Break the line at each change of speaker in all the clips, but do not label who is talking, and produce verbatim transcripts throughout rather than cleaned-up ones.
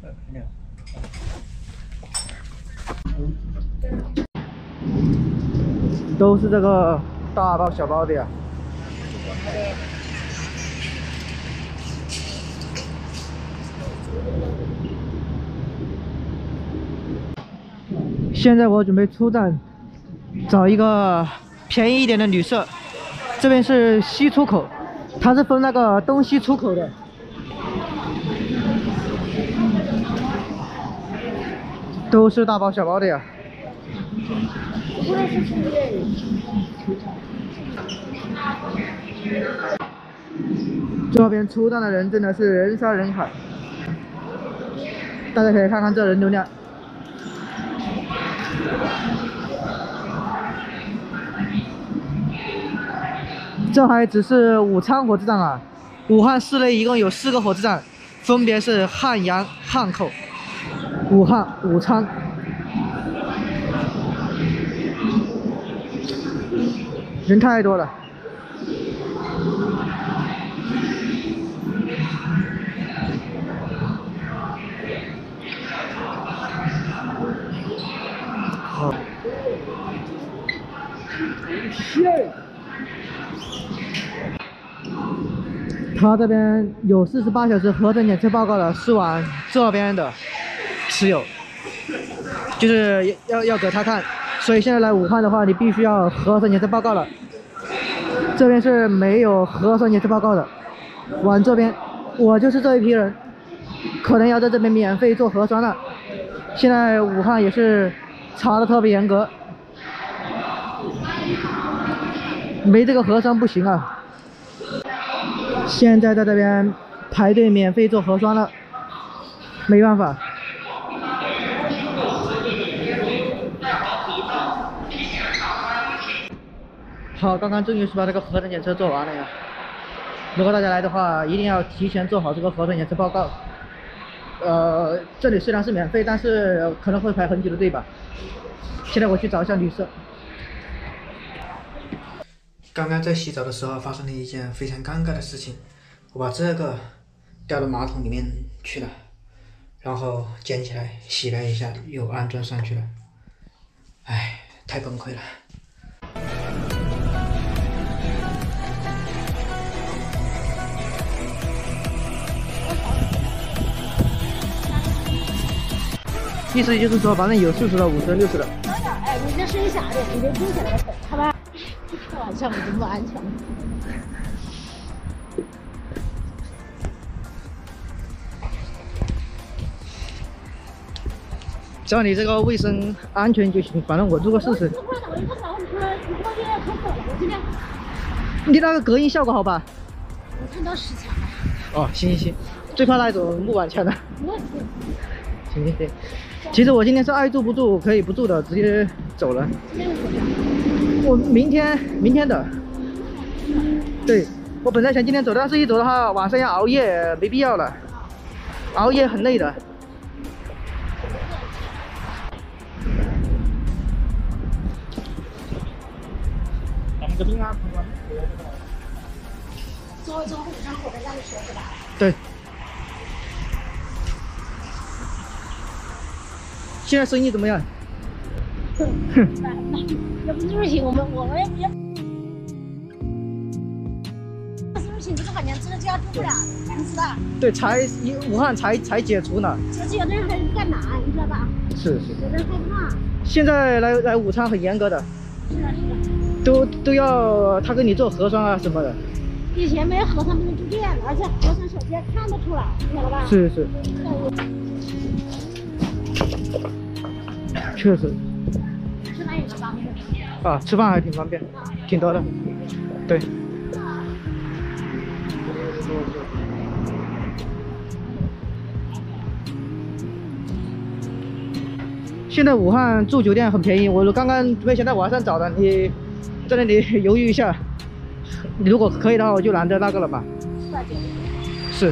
都是这个大包小包的呀。现在我准备出站，找一个便宜一点的旅社。这边是西出口，它是分那个东西出口的。都是大包小包的呀。这边出站的人真的是人山人海，大家可以看看这人流量。这还只是武昌火车站啊，武汉市内一共有四个火车站，分别是汉阳、汉口、武汉、武昌。人太多了。好。他这边有四十八小时核酸检测报告的是往这边的持有，就是要要给他看。所以现在来武汉的话，你必须要核酸检测报告了。这边是没有核酸检测报告的，往这边，我就是这一批人，可能要在这边免费做核酸了。现在武汉也是查的特别严格，没这个核酸不行啊。现在在这边排队免费做核酸了，没办法。好，刚刚终于是把这个核酸检测做完了呀。如果大家来的话，一定要提前做好这个核酸检测报告。呃，这里虽然是免费，但是可能会排很久的队吧。现在我去找一下旅社。刚刚在洗澡的时候发生了一件非常尴尬的事情，我把这个掉到马桶里面去了，然后捡起来洗了一下，又安装上去了。唉，太崩溃了。意思就是说，反正有四十的、五十的、六十的。
哎，你这声音小点，你别听起来狠，好吧？开玩笑，这么安全。
只要你这个卫生安全就行，反正我做过试试。你那个隔音效果好吧？
我看到十强了。
哦，行行行，最怕那种木板墙的。行行行。其实我今天是爱住不住，可以不住的，直接走了。我明天明天的。对，我本来想今天走，但是一走的话，晚上要熬夜，没必要了。熬夜很累的。
做做火上火的让你学是吧？
对。现在生意怎么样？
哼，要不就是行，我们我们也是不行，这个反正真的就要住不了，你知道？
对，才武汉才才解除呢。
其实有的人还不敢来，你知道吧？
是是。
有的人害怕。
现在来来武昌很严格的。
是的，是的。都
都要他给你做核酸啊什么的。
以前没有核酸不能住店，而且核酸手机看得出来，晓得吧？
是是。确实。
吃饭也蛮方便的。
啊，吃饭还挺方便，挺多的。对。现在武汉住酒店很便宜，我刚刚准备想在网上找的，你在那里犹豫一下。你如果可以的话，我就拿着那个了吧。是。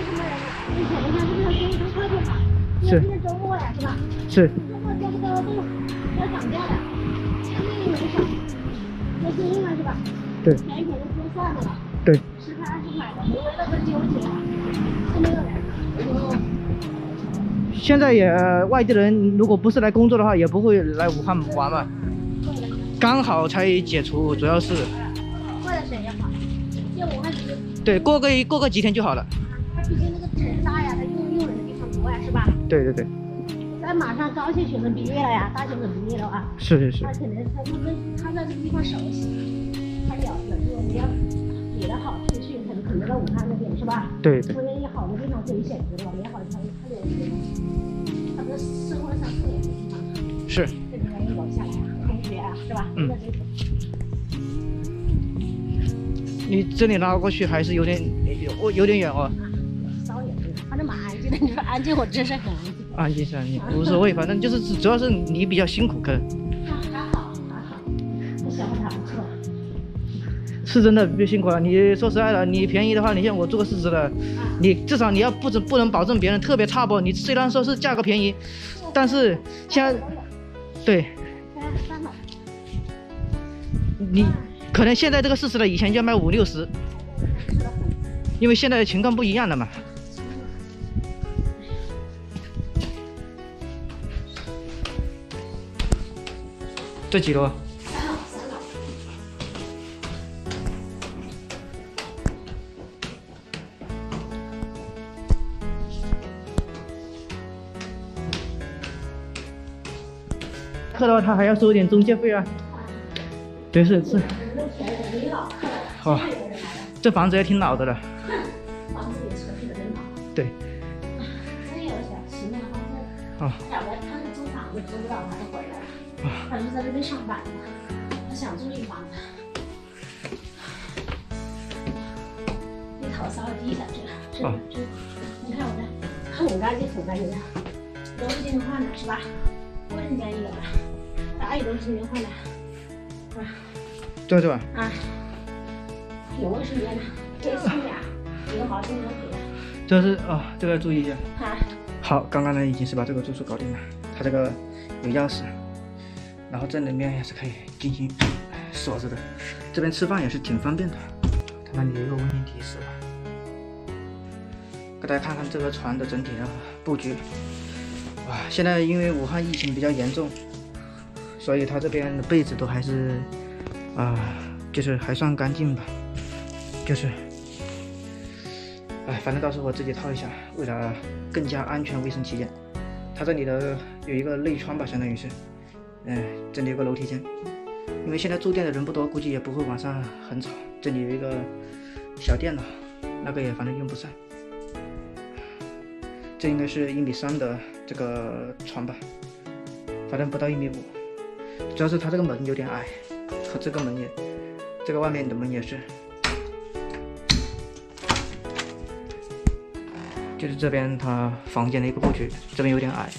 是。今天周末呀，是吧？是。周末这个都要涨价的，现在也没涨，那是因为是吧？对。便宜便宜就算了吧。对。十块二十块的，无谓的不纠结，都没有人。 现在也外地人如果不是来工作的话，也不会来武汉玩嘛。刚好才解除，主要是。
过段时间也好，因为武汉其实。
对，过个过个几天就好了。
它毕竟那个城大呀，它用用人的地方多呀，是吧？
对对对。
咱马上高校学生毕业了呀，大学生毕业了啊。
是是是。
他肯定他他他在这个地方熟悉，他有有这种比较比较好出去，可能可能在武汉那边是吧？
对对。
所以有好的地方可以选择了，也好他他有这个，他的生活上特点的地方。
是。
这里面留下来同学啊，是吧？
嗯。你这里拉过去还是有点有有点远哦。
稍远点，反正蛮安静的。你说安静，我真是很安静。
安静是安静，无所谓，反正就是主要是你比较辛苦，可能。
还好还好，这小伙还不错。
是真的比较辛苦了。你说实在的，你便宜的话，你像我做个试纸的，你至少你要不不能保证别人特别差不？你虽然说是价格便宜，但是现在对。你可能现在这个试纸的以前就要卖五六十，因为现在的情况不一样了嘛。这几楼？
三楼，三楼。
客的话，他还要收一点中介费啊。对，是是。哦，这房子也挺老的了。
房子也设计的真好。
对。
这有小十年房子。
哦。
小的他是租房子租不到，他就回来了。他是在这边上班的，他想租一房子。这头稍微低点，这这这，你看我这很干净很干净的，都是今天换的是吧？卫生间也有了，打也都是今天换的。啊。
这是吧？
啊。有卫生间的，可以冲凉，几个毛巾都可以。
这是哦，这个要注意一下。
啊。
好，刚刚呢已经是把这个住宿搞定了，它这个有钥匙。然后这里面也是可以进行锁着的，这边吃饭也是挺方便的。它那里有一个温馨提示吧，给大家看看这个船的整体的布局。哇，现在因为武汉疫情比较严重，所以它这边的被子都还是啊、呃，就是还算干净吧。就是，哎，反正到时候我自己套一下，为了更加安全卫生起见。它这里的有一个内窗吧，相当于是。嗯，这里有个楼梯间，因为现在住店的人不多，估计也不会晚上很吵。这里有一个小电脑，那个也反正用不上。这应该是一米三的这个床吧，反正不到一米五。主要是它这个门有点矮，和这个门也，这个外面的门也是，就是这边它房间的一个布局，这边有点矮。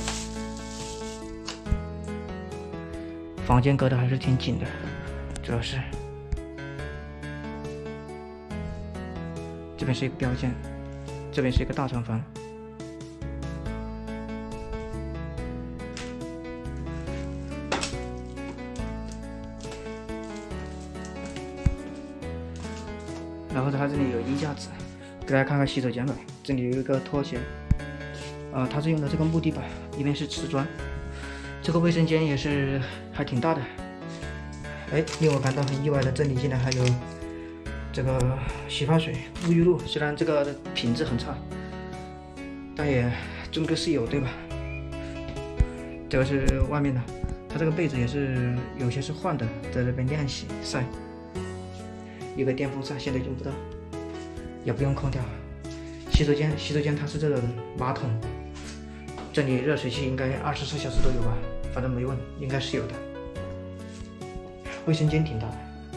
房间隔得还是挺紧的，主要是这边是一个标间，这边是一个大床房。然后它这里有衣架子，给大家看看洗手间吧。这里有一个拖鞋，啊、呃，它是用的这个木地板，里面是瓷砖。这个卫生间也是还挺大的，哎，令我感到很意外的，这里竟然还有这个洗发水、沐浴露，虽然这个品质很差，但也终究是有，对吧？这个是外面的，它这个被子也是有些是换的，在这边晾洗晒。一个电风扇现在用不到，也不用空调。洗手间，洗手间它是这种马桶，这里热水器应该二十四小时都有吧？反正没问，应该是有的。卫生间挺大的，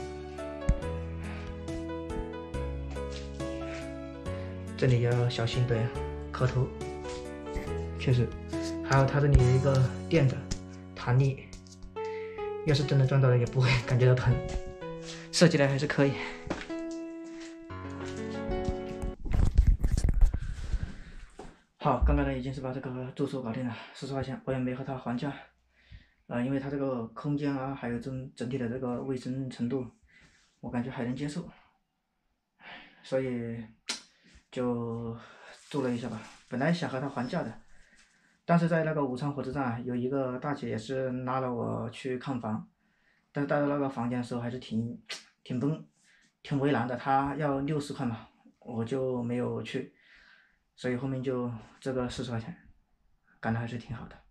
这里要小心点磕头，确实。还有它这里有一个垫的弹力，要是真的撞到了也不会感觉到疼，设计的还是可以。好，刚刚呢已经是把这个住宿搞定了。说实话讲，我也没和他还价，呃，因为他这个空间啊，还有整整体的这个卫生程度，我感觉还能接受，所以就住了一下吧。本来想和他还价的， 但是在那个武昌火车站有一个大姐也是拉了我去看房，但是到那个房间的时候还是挺挺崩挺为难的，她要六十块嘛，我就没有去，所以后面就这个四十块钱，干的还是挺好的。